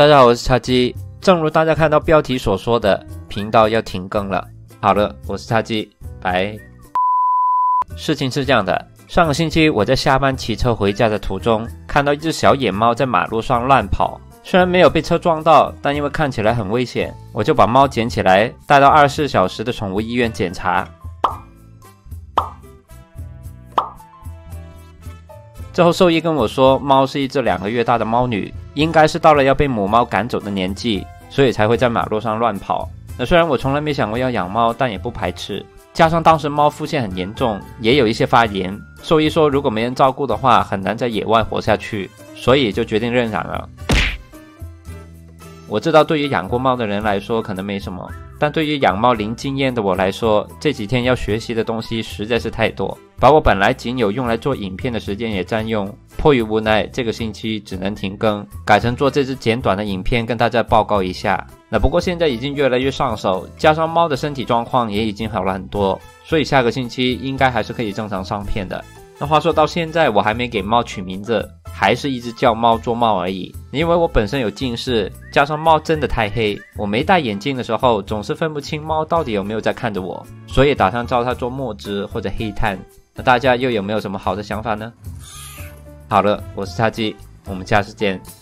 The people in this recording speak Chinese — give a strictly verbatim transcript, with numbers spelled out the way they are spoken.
大家好，我是叉鸡。正如大家看到标题所说的，频道要停更了。好了，我是叉鸡，拜。事情是这样的，上个星期我在下班骑车回家的途中，看到一只小野猫在马路上乱跑。虽然没有被车撞到，但因为看起来很危险，我就把猫捡起来带到二十四小时的宠物医院检查。之后兽医跟我说，猫是一只两个月大的猫女，应该是到了要被母猫赶走的年纪，所以才会在马路上乱跑。那虽然我从来没想过要养猫，但也不排斥。加上当时猫腹泻很严重，也有一些发炎，兽医说如果没人照顾的话，很难在野外活下去，所以就决定认养了。我知道对于养过猫的人来说可能没什么，但对于养猫零经验的我来说，这几天要学习的东西实在是太多，把我本来仅有用来做影片的时间也占用，迫于无奈，这个星期只能停更，改成做这支简短的影片跟大家报告一下。那不过现在已经越来越上手，加上猫的身体状况也已经好了很多，所以下个星期应该还是可以正常上片的。那话说到现在我还没给猫取名字，还是一直叫猫做猫而已，因为我本身有近视，加上猫真的太黑，我没戴眼镜的时候总是分不清猫到底有没有在看着我，所以打算叫它做墨汁或者黑炭。那大家又有没有什么好的想法呢？好了，我是叉鸡，我们下次见。